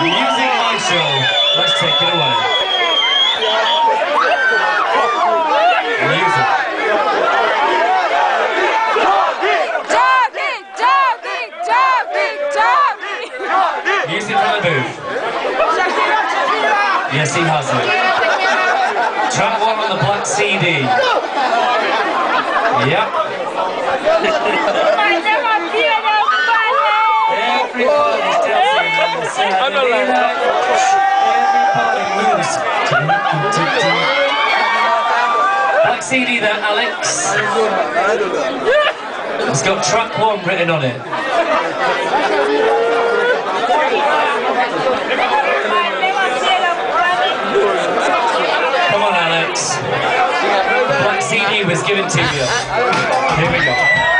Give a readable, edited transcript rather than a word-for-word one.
Music Maestro, let's take it away. Music. Music from the booth. Yes, he has it. Track 1 on the black CD. Yep. Everybody's dancing on the Saturday night. Everybody moves. Black CD there, Alex. It's got track 1 written on it. Come on, Alex. The black CD was given to you. Here we go.